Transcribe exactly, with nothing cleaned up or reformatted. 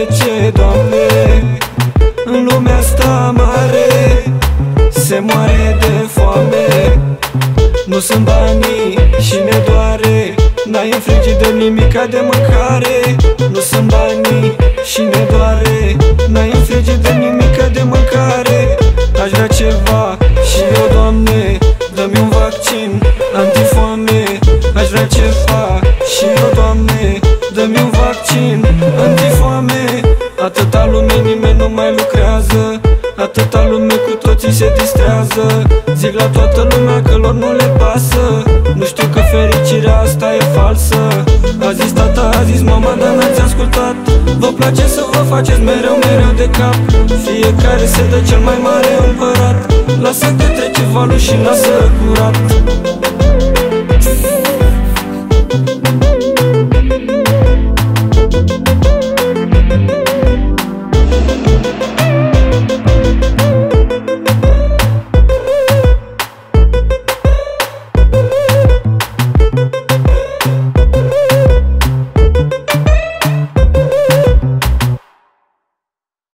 ce, Doamne? În lumea asta mare se moare de foame. Nu sunt banii și ne doare, n-ai în frigider nimica de mâncare. Nu sunt banii și ne doare, n-ai în frigider nimica de mâncare. Aș vrea ceva și eu, Doamne, dă-mi un vaccin antifoame. Aș vrea ceva și eu, Doamne, dă-mi un vaccin antifoame. Atâta lume, nimeni nu mai lucrează, atâta lume, cu toții se distrează. Zic la toată lumea că lor nu le pasă, nu știu că fericirea asta e falsă. A zis tata, a zis mama, dar n-ați ascultat. Vă place să vă faceți mereu, mereu de cap. Fiecare se dă cel mai mare împărat. Lasă că trece valul și lasă curat.